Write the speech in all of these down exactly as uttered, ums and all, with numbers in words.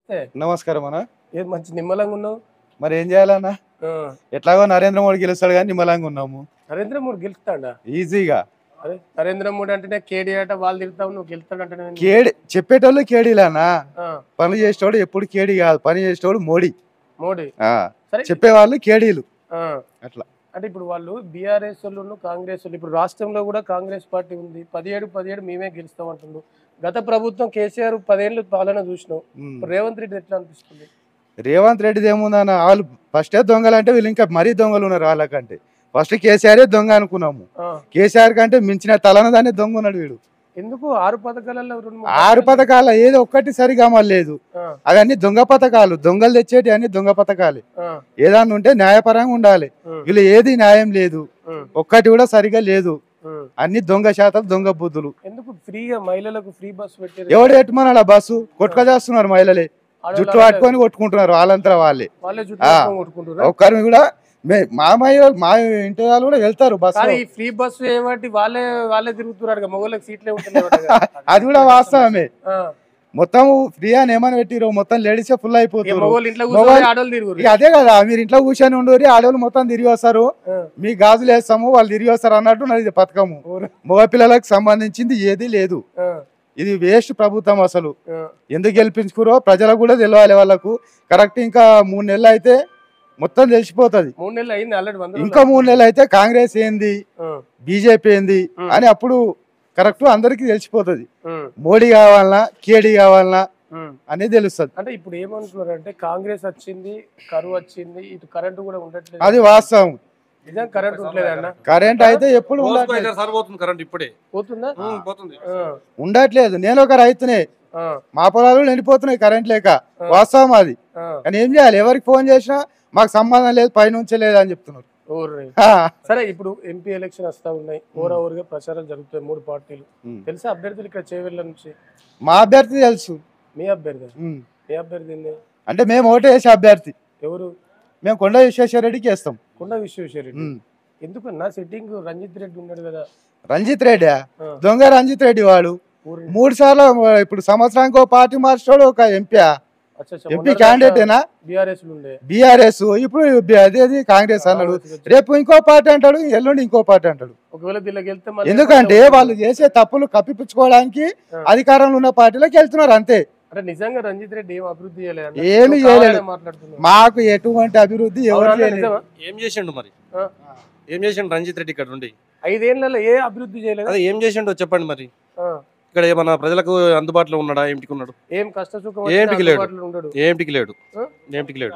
నమస్కారం అన్న. ఏది మంచి నిమ్మలంగా ఉన్నావు. మరి ఏం చేయాలన్నా? ఎట్లాగో నరేంద్ర మోడీ గెలుస్తాడు కానీ నిమ్మలంగా ఉన్నాము. నరేంద్ర మోడీ గెలుస్తాడా? ఈజీగా. అరే నరేంద్ర మోడీ అంటేనే కేడీ అట, వాళ్ళు తిరుగుతావు, నువ్వు గెలుస్తాడంటే కేడి చెప్పేటోళ్ళు కేడీలానా? పని చేసేవాడు ఎప్పుడు కేడీ కాదు, పని చేసేవాడు మోడీ. మోడీ చెప్పేవాళ్ళు కేడీలు అట్లా. అంటే ఇప్పుడు వాళ్ళు బీఆర్ఎస్ వాళ్ళు కాంగ్రెస్ వాళ్ళు, ఇప్పుడు రాష్ట్రంలో కూడా కాంగ్రెస్ పార్టీ ఉంది, పదిహేడు పదిహేడు మేమే గెలుస్తాం అంటుండ్రు. గత ప్రభుత్వం కేసీఆర్ పదేళ్ళు పాలన చూసినాం, రేవంత్ రెడ్డి ఎట్లా అనిపిస్తుంది? రేవంత్ రెడ్డిది ఏముందన్న, వాళ్ళు ఫస్టే దొంగలు అంటే వీళ్ళు ఇంకా మరీ దొంగలు ఉన్నారు వాళ్ళకంటే. ఫస్ట్ కేసీఆర్ దొంగ అనుకున్నాము, కేసీఆర్ కంటే మించిన తలన దాన్ని దొంగ ఉన్నాడు వీడు. ఎందుకు ఆరు పథకాలలో ఆరు పథకాల ఏదో ఒక్కటి సరిగా అమలేదు, అవన్నీ దొంగ పథకాలు, దొంగలు తెచ్చేటి అన్ని దొంగ పథకాలు. ఏదన్నా ఉంటే న్యాయపరంగా ఉండాలి, వీళ్ళు ఏది న్యాయం లేదు, ఒక్కటి కూడా సరిగా లేదు, అన్ని దొంగ శాతం దొంగ బుద్ధులు. ఎందుకు ఫ్రీగా మహిళలకు ఫ్రీ బస్సు పెట్టారు? ఎవడు పెట్టమన్నాడు ఆ బస్సు? కొట్టుక చేస్తున్నారు మహిళలే, జుట్టు పట్టుకొని కొట్టుకుంటున్నారు వాళ్ళంతా వాళ్ళే. ఒక్కరిని కూడా మా మహిళ మా ఇంటి వాళ్ళు కూడా వెళ్తారు బస్సు. ఫ్రీ బస్సు ఏమంటే వాళ్ళే వాళ్ళే తిరుగుతున్నారు, మగవాళ్ళకి సీట్లే ఉంటున్నాయి. అది కూడా వాస్తవమే. మొత్తం ఫ్రీ అని ఏమని పెట్టిరు, మొత్తం లేడీస్ ఫుల్ అయిపోతారు. అదే కదా, మీరు ఇంట్లో కూర్చొని ఉండరు, ఆడవాళ్ళు మొత్తం తిరిగి వస్తారు, మీ గాజులు వేస్తాము వాళ్ళు తిరిగి వస్తారు అన్నట్టు నాది పథకము. మగపిల్లలకు సంబంధించింది ఏది లేదు, ఇది వేస్ట్ ప్రభుత్వం. అసలు ఎందుకు గెలిపించుకురో ప్రజలకు కూడా తెలియాలి వాళ్ళకు. కరెక్ట్ ఇంకా మూడు నెలలు అయితే మొత్తం తెలిసిపోతుంది. మూడు నెలలు అయింది ఆల్రెడీ, ఇంకా మూడు నెలలు అయితే కాంగ్రెస్ ఏంది బీజేపీ ఏంది అని అప్పుడు కరెక్ట్ అందరికి తెలిసిపోతుంది. మోడీ కావాలన్నా కేడీ కావాలన్నా అనేది తెలుస్తుంది. అంటే ఇప్పుడు ఏమంటున్నారు అంటే కాంగ్రెస్ వచ్చింది, కరువు వచ్చింది, ఇటు కరెంట్ కూడా ఉండట్లేదు. అది వాస్తవం. నిజం కరెంట్ ఉండలేదన్న, కరెంట్ అయితే ఎప్పుడు ఉండట్లేదు. నేను ఒక రైతునే, మా పొలాలు ఎండిపోతున్నాయి కరెంట్ లేక, వాస్తవం అది. కానీ ఏం చేయాలి, ఎవరికి ఫోన్ చేసినా మాకు సంబంధం లేదు, పైనుంచే లేదు అని చెప్తున్నారు. సరే ఇప్పుడు ఎంపీ ఎలక్షన్ వస్తా ఉన్నాయి, ఓవర్ ఓవర్ గా ప్రచారం జరుగుతాయి మూడు పార్టీలు. తెలుసా అభ్యర్థులు ఇక్కడ చేవెళ్ళ నుంచి? మా అభ్యర్థి తెలుసు. మీ అభ్యర్థి? మీ అభ్యర్థి అంటే మేము ఓటు వేసే అభ్యర్థి. ఎవరు? మేము కొండ విశ్వేశ్వరరెడ్డికి వేస్తాం. కొండ విశ్వేశ్వరరెడ్డి ఎందుకన్నా? సిట్టింగ్ రంజిత్ రెడ్డి ఉన్నాడు కదా. రంజిత్ రెడ్డి దొంగ రంజిత్ రెడ్డి వాడు మూడు సార్లు ఇప్పుడు సంవత్సరానికి ఒక పార్టీ మార్చాడు. ఒక ఎంపీ ఎంపీ క్యాండిడేటేనా? బీఆర్ఎస్ ఇప్పుడు అదేది కాంగ్రెస్ అన్నాడు, రేపు ఇంకో పార్టీ అంటాడు, ఎల్లుండి ఇంకో పార్టీ అంటాడు. ఎందుకంటే వాళ్ళు చేసే తప్పులు కప్పిపుచ్చుకోవడానికి అధికారంలో ఉన్న పార్టీలోకి వెళ్తున్నారు అంతే. నిజంగా రంజిత్ రెడ్డి ఏం అభివృద్ధి చేయలేదు, ఏమి చేయలేదు. మాకు ఎటువంటి అభివృద్ధి ఎవరు చేయలేదు. ఏం చేసిండు మరి, ఏం చేసిండు రంజిత్ రెడ్డి ఇక్కడ ఉండి? ఐదేళ్లలో ఏ అభివృద్ధి చేయలేదు. అదే ఏం చేసిండో చెప్పండి మరి. ఇక్కడ ఏమన్నా ప్రజలకు అందుబాటులో ఉన్నాడా? ఏమిటికి ఉన్నాడు? ఏం కష్ట సుఖం ఏమిటికి లేడు, ఏమిటికి లేడు, ఏమిటికి లేడు.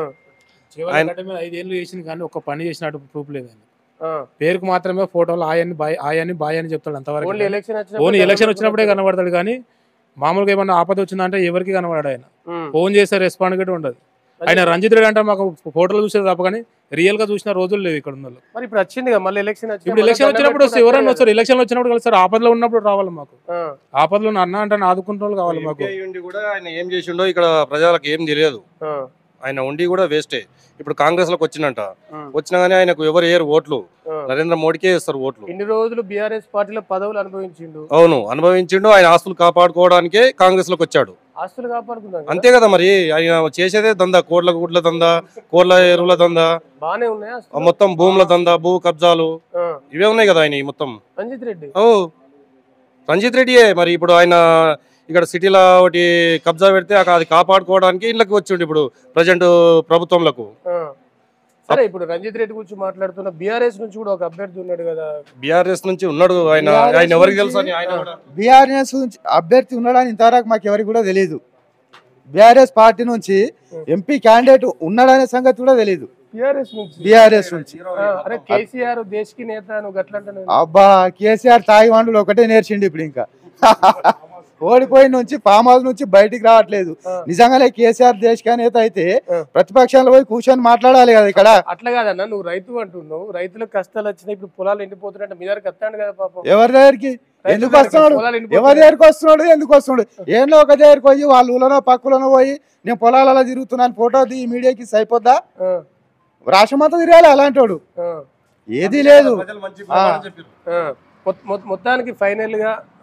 ఐదేళ్ళు చేసింది కానీ ఒక పని చేసినట్టు ప్రూఫ్ లేదు. పేరుకు మాత్రమే ఫోటోలు ఆయన్ని బాయ్ ఆయన్ని బాయ్ అని చెప్తాడు అంతవరకు. ఓన్లీ ఎలక్షన్ వచ్చినప్పుడే కనబడతాడు కానీ మామూలుగా ఏమన్నా ఆపద వచ్చిందంటే ఎవరికి కనబడాడు. ఆయన ఫోన్ చేస్తే రెస్పాండ్ కూడా ఉండదు. ఆయన రంజిత్ రెడ్డి అంటే మాకు ఫోటోలు చూసేది తప్ప కానీ రియల్ గా చూసిన రోజులు లేవు ఇక్కడ ఉన్న. మరి ఇప్పుడు వచ్చింది మళ్ళీ ఎలక్షన్, ఇప్పుడు ఎలక్షన్ వచ్చినప్పుడు ఎవరైనా వస్తారు, ఎలక్షన్ వచ్చినప్పుడు కలిసారు, ఆపదలో ఉన్నప్పుడు రావాలి మాకు. ఆపదలో అన్న అంటే ఆదుకుంటున్న వాళ్ళు కావాలి మాకు. కూడా ఆయన ఏం చేసిండో ఇక్కడ ప్రజలకు ఏం తెలియదు, ఆయన ఉండి కూడా వేస్టే. ఇప్పుడు కాంగ్రెస్ లోకి వచ్చిందంట, వచ్చినా గానీ ఆయనకు ఎవరు ఏరు ఓట్లు, నరేంద్ర మోడీకే వేస్తారు ఓట్లు. ఇన్ని రోజులు బీఆర్ఎస్ పార్టీలో పదవులు అనుభవించిండు. అవును అనుభవించిండు, ఆయన ఆస్తులు కాపాడుకోవడానికే కాంగ్రెస్ లోకి వచ్చాడు. ఆస్తులు కాపాడుకున్నాడు అంతే కదా మరి. ఆయన చేసేదే దందా, కోట్ల గుడ్ల దందా, కోట్ల ఎరువుల దందా, బానే ఉన్నాయి మొత్తం భూముల దందా, భూ కబ్జాలు ఇవే ఉన్నాయి కదా ఆయన మొత్తం. రంజిత్ రెడ్డి ఓ రంజిత్ రెడ్డియే మరి. ఇప్పుడు ఆయన ఇక్కడ సిటీలో ఒకటి కబ్జా పెడితే అది కాపాడుకోవడానికి ఇళ్ళకి వచ్చిండు ఇప్పుడు ప్రజెంట్ ప్రభుత్వంలకు. సరే ఇప్పుడు రంజిత్ రెడ్డి గురించి మాట్లాడుతున్నా, బీఆర్ఎస్ నుంచి కూడా ఒక అభ్యర్థి ఉన్నాడు కదా. బీఆర్ఎస్ నుంచి ఉన్నాడు ఆయన, ఆయన ఎవరికి తెలుసు అని. ఆయన బీఆర్ఎస్ నుంచి అభ్యర్థి ఉన్నాడని ఇంతవరకు మాకు ఎవరికి కూడా తెలియదు. బీఆర్ఎస్ పార్టీ నుంచి ఎంపీ క్యాండిడేట్ ఉన్నాడనే సంగతి కూడా తెలియదు. బీఆర్ఎస్ నుంచి బీఆర్ఎస్ నుంచి అరే కేసీఆర్ దేశకి నేత నువ్వు అట్లా. అబ్బా కేసీఆర్ తాగి వండులు ఒకటే నేర్చిండు ఇప్పుడు. ఇంకా ఓడిపోయిన నుంచి ఫామ్ హౌస్ నుంచి బయటికి రావట్లేదు. నిజంగానే కేసీఆర్ దేశ నేత అయితే ప్రతిపక్షంలో పోయి కూర్చొని మాట్లాడాలి కదా. ఇక్కడ అట్లా కాదన్నా, నువ్వు రైతు అంటున్నావు, రైతులకు కష్టాలు వచ్చినాయి, ఇప్పుడు పొలాలు ఎండిపోతున్నాయంటే మీ దగ్గరకు వస్తాడు కదా పాపం. ఎవరి దగ్గరికి ఎందుకు వస్తున్నాడు, ఎవరి దగ్గరికి వస్తున్నాడు, ఎందుకు వస్తున్నాడు? ఏంటో ఒక దగ్గరికి పోయి వాళ్ళ ఊళ్ళో పక్కలోనో పోయి నేను పొలాలలో తిరుగుతున్నాను ఫోటో ది మీడియాకి సరిపోద్దా? రాష్ట్రం అంతా తిరగాలి అలాంటి వాడు. ఏది లేదు. మొత్తానికి ఫైనల్ గా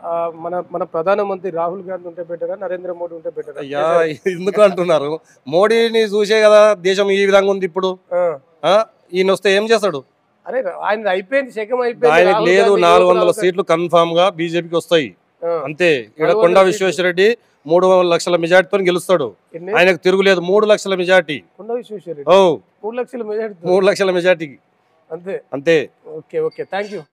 మన మన ప్రధానమంత్రి రాహుల్ గాంధీ ఉంటే బెటరా, నరేంద్ర మోడీ ఉంటే బెటరా? అయ్యా ఎందుకు అంటున్నారు? మోడీని చూసే కదా దేశం ఈ విధంగా ఉంది ఇప్పుడు. ఈయన వస్తే ఏం చేస్తాడు? అరే ఆయన అయిపోయింది, శకం అయిపోయింది. ఆయనకు లేదు, నాలుగు వందల సీట్లు కన్ఫామ్ గా బీజేపీకి వస్తాయి అంతే. ఇక్కడ కొండా విశ్వేశ్వరరెడ్డి మూడు లక్షల మెజార్టీతో గెలుస్తాడు. ఆయనకు తిరుగులేదు. మూడు లక్షల మెజార్టీ. కొండా విశ్వేశ్వరరెడ్డి ఓ మూడు లక్షల మెజార్టీ మూడు లక్షల మెజార్టీకి అంతే అంతే. Okay okay thank you.